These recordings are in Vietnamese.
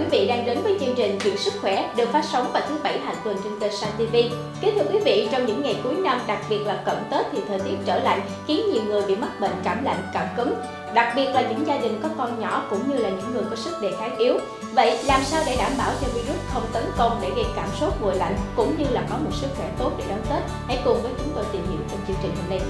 quý vị đang đến với chương trình Chuyện Sức Khỏe được phát sóng vào thứ Bảy hàng tuần trên kênh Sun TV. Kính thưa quý vị, trong những ngày cuối năm, đặc biệt là cận Tết thì thời tiết trở lạnh khiến nhiều người bị mắc bệnh cảm lạnh, cảm cúm. Đặc biệt là những gia đình có con nhỏ cũng như là những người có sức đề kháng yếu. Vậy làm sao để đảm bảo cho virus không tấn công để gây cảm sốt mùa lạnh cũng như là có một sức khỏe tốt để đón Tết? Hãy cùng với chúng tôi tìm hiểu trong chương trình hôm nay.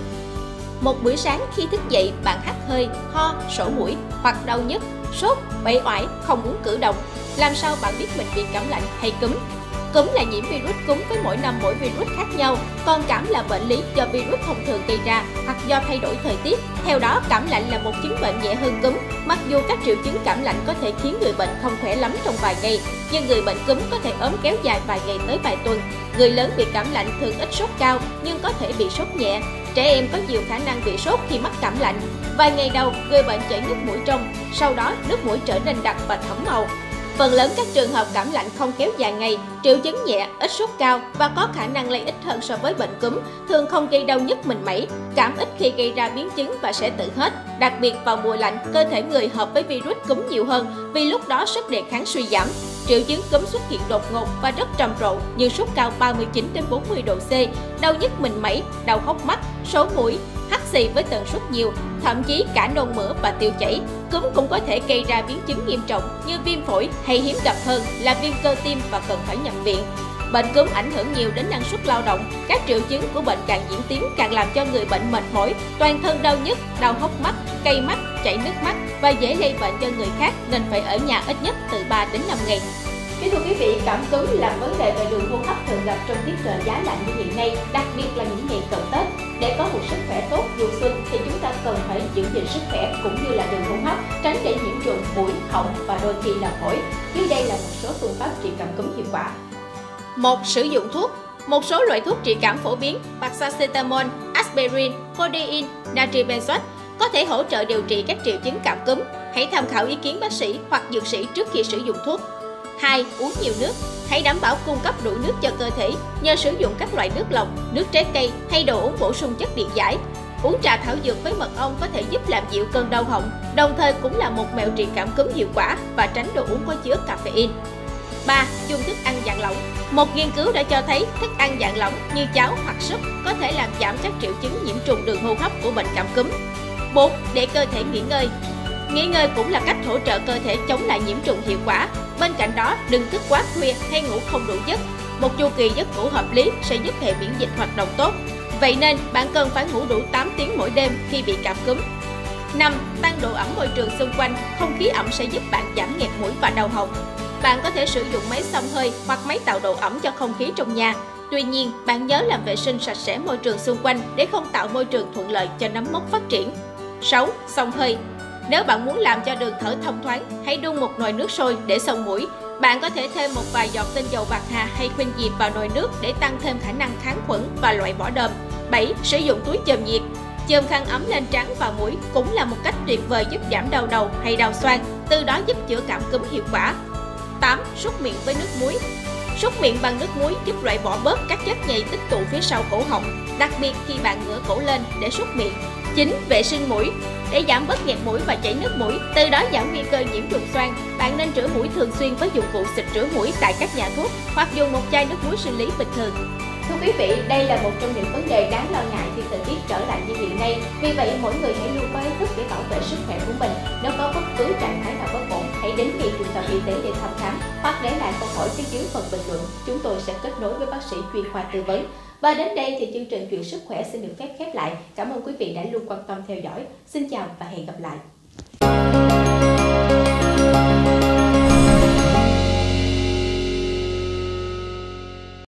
Một buổi sáng khi thức dậy, bạn hắt hơi, ho, sổ mũi hoặc đau nhức, sốt, uể oải, không muốn cử động. Làm sao bạn biết mình bị cảm lạnh hay cúm? Cúm là nhiễm virus cúm với mỗi năm mỗi virus khác nhau, còn cảm là bệnh lý do virus thông thường gây ra hoặc do thay đổi thời tiết. Theo đó, cảm lạnh là một chứng bệnh nhẹ hơn cúm, mặc dù các triệu chứng cảm lạnh có thể khiến người bệnh không khỏe lắm trong vài ngày, nhưng người bệnh cúm có thể ốm kéo dài vài ngày tới vài tuần. Người lớn bị cảm lạnh thường ít sốt cao nhưng có thể bị sốt nhẹ. Trẻ em có nhiều khả năng bị sốt khi mắc cảm lạnh. Vài ngày đầu, người bệnh chảy nước mũi trong, sau đó nước mũi trở nên đặc và thẫm màu. Phần lớn các trường hợp cảm lạnh không kéo dài ngày, triệu chứng nhẹ, ít sốt cao và có khả năng lây ít hơn so với bệnh cúm, thường không gây đau nhức mình mẩy, cảm ít khi gây ra biến chứng và sẽ tự hết. Đặc biệt vào mùa lạnh, cơ thể người hợp với virus cúm nhiều hơn vì lúc đó sức đề kháng suy giảm. Triệu chứng cúm xuất hiện đột ngột và rất trầm trộ như sốt cao 39 đến 40 độ C, đau nhức mình mẩy, đau hốc mắt, sổ mũi, hắt xì với tần suất nhiều, thậm chí cả nôn mửa và tiêu chảy. Cúm cũng có thể gây ra biến chứng nghiêm trọng như viêm phổi hay hiếm gặp hơn là viêm cơ tim và cần phải nhập viện. Bệnh cúm ảnh hưởng nhiều đến năng suất lao động. Các triệu chứng của bệnh càng diễn tiến càng làm cho người bệnh mệt mỏi, toàn thân đau nhức, đau hốc mắt, cay mắt, chảy nước mắt và dễ lây bệnh cho người khác nên phải ở nhà ít nhất từ 3 đến 5 ngày. Kính thưa quý vị, cảm cúm là vấn đề về đường hô hấp thường gặp trong tiết trời giá lạnh như hiện nay, đặc biệt là những ngày cận Tết. Để có một sức khỏe tốt mùa xuân thì chúng ta cần phải giữ gìn sức khỏe cũng như là đường hô hấp, tránh để nhiễm trùng mũi, họng và đôi khi là phổi. Dưới đây là một số phương pháp trị cảm cúm hiệu quả. 1. Sử dụng thuốc. Một số loại thuốc trị cảm phổ biến, paracetamol, aspirin, codeine, natri benzoate có thể hỗ trợ điều trị các triệu chứng cảm cúm. Hãy tham khảo ý kiến bác sĩ hoặc dược sĩ trước khi sử dụng thuốc. 2. Uống nhiều nước. Hãy đảm bảo cung cấp đủ nước cho cơ thể nhờ sử dụng các loại nước lọc, nước trái cây hay đồ uống bổ sung chất điện giải. Uống trà thảo dược với mật ong có thể giúp làm dịu cơn đau họng, đồng thời cũng là một mẹo trị cảm cúm hiệu quả và tránh đồ uống có chứa caffeine. 3. Dùng thức ăn dạng lỏng. Một nghiên cứu đã cho thấy thức ăn dạng lỏng như cháo hoặc súp có thể làm giảm các triệu chứng nhiễm trùng đường hô hấp của bệnh cảm cúm. 4. Để cơ thể nghỉ ngơi. Nghỉ ngơi cũng là cách hỗ trợ cơ thể chống lại nhiễm trùng hiệu quả. Bên cạnh đó, đừng thức quá khuya hay ngủ không đủ giấc. Một chu kỳ giấc ngủ hợp lý sẽ giúp hệ miễn dịch hoạt động tốt. Vậy nên, bạn cần phải ngủ đủ 8 tiếng mỗi đêm khi bị cảm cúm. 5. Tăng độ ẩm môi trường xung quanh. Không khí ẩm sẽ giúp bạn giảm nghẹt mũi và đau họng. Bạn có thể sử dụng máy xông hơi hoặc máy tạo độ ẩm cho không khí trong nhà. Tuy nhiên, bạn nhớ làm vệ sinh sạch sẽ môi trường xung quanh để không tạo môi trường thuận lợi cho nấm mốc phát triển. 6. Xông hơi. Nếu bạn muốn làm cho đường thở thông thoáng, hãy đun một nồi nước sôi để xông mũi. Bạn có thể thêm một vài giọt tinh dầu bạc hà hay khuynh diệp vào nồi nước để tăng thêm khả năng kháng khuẩn và loại bỏ đờm. 7. Sử dụng túi chườm nhiệt. Chườm khăn ấm lên trán và mũi cũng là một cách tuyệt vời giúp giảm đau đầu hay đau xoang, từ đó giúp chữa cảm cúm hiệu quả. 8. Súc miệng với nước muối. Súc miệng bằng nước muối giúp loại bỏ bớt các chất nhầy tích tụ phía sau cổ họng, đặc biệt khi bạn ngửa cổ lên để súc miệng. 9. Vệ sinh mũi. Để giảm bớt nghẹt mũi và chảy nước mũi, từ đó giảm nguy cơ nhiễm trùng xoang, bạn nên rửa mũi thường xuyên với dụng cụ xịt rửa mũi tại các nhà thuốc hoặc dùng một chai nước muối sinh lý bình thường. Thưa quý vị, đây là một trong những vấn đề đáng lo ngại khi thời tiết trở lạnh như hiện nay. Vì vậy, mỗi người hãy luôn có ý thức để bảo vệ sức khỏe của mình. Nếu có bất cứ trạng thái nào bất ổn, hãy đến ngay trung tâm y tế để thăm khám hoặc để lại câu hỏi phía dưới phần bình luận. Chúng tôi sẽ kết nối với bác sĩ chuyên khoa tư vấn. Và đến đây thì chương trình Chuyện Sức Khỏe xin được phép khép lại. Cảm ơn quý vị đã luôn quan tâm theo dõi. Xin chào và hẹn gặp lại.